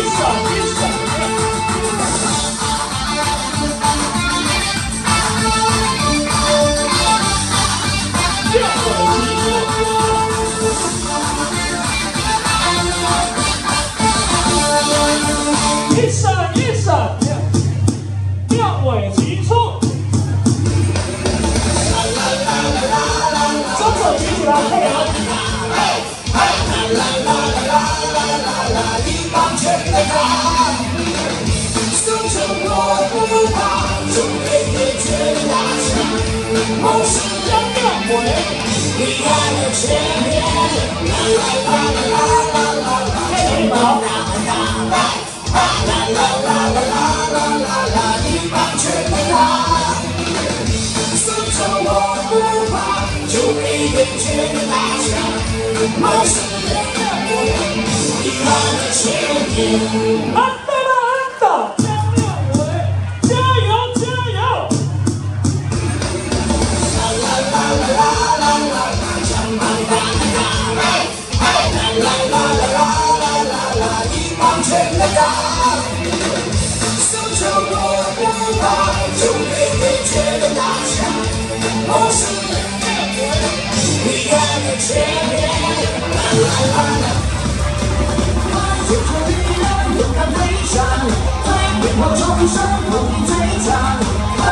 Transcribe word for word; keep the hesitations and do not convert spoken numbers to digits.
一闪一闪亮，妙尾齐出。双手举起来，配合。一棒全力打，手中我不怕，就给你全打响。梦是要妙尾，你看的前面，啦啦啦啦啦啦啦，配合宝。 啦啦啦啦啦啦啦啦！一棒全力打，手中我不怕，就一定全力打响。梦是人的模样，遗憾的前面。安打了安打，江妙伟，加油加油！啦啦啦啦啦啦啦啦，枪棒打打打，啦啦啦啦啦啦啦啦，一棒全力打。 就给你全力打响，梦是你看的前面，啦啦啦啦。接着力量勇敢飞翔，最美好冲绳梦里最强。